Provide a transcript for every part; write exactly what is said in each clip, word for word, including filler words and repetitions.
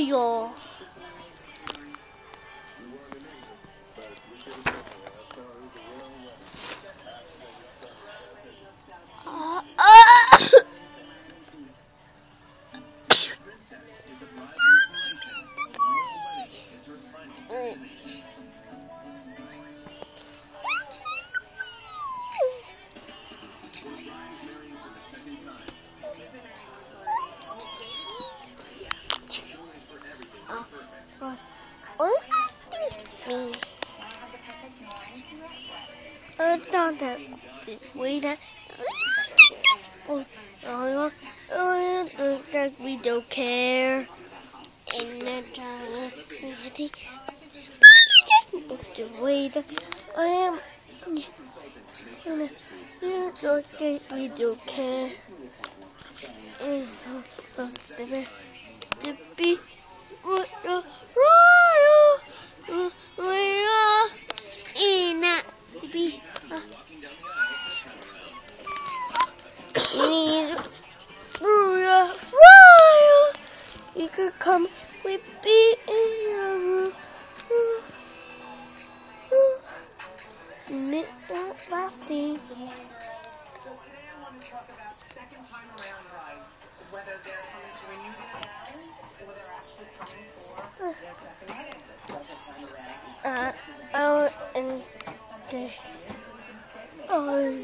Royal. Uh, uh. Me. Oh, it's not that way that. Oh, oh, oh, that we don't care. And that the way that I am. We don't care. To be royal. You could come with me in your room. Midnight lasting. Uh, oh, and the, oh,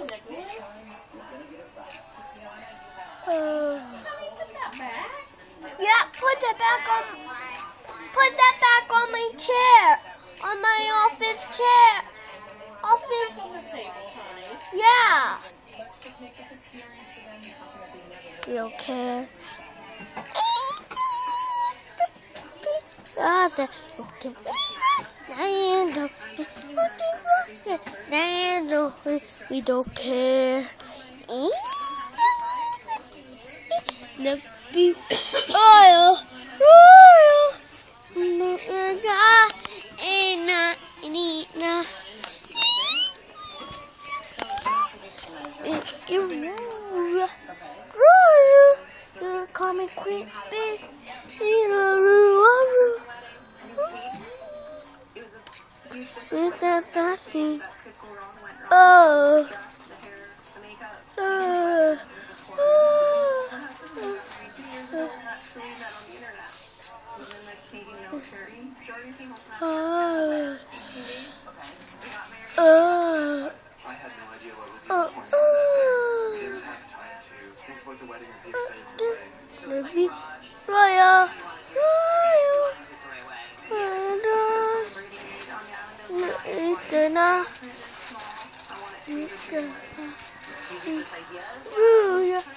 oh. Yeah, put that back on, put that back on my chair, on my office chair, office, on the table, honey. Yeah. You don't care. We don't care. Be royal, royal, royal, you call me queen, big, with that dancing. Oh, oh, oh, oh, oh, oh, royal, royal, royal, royal,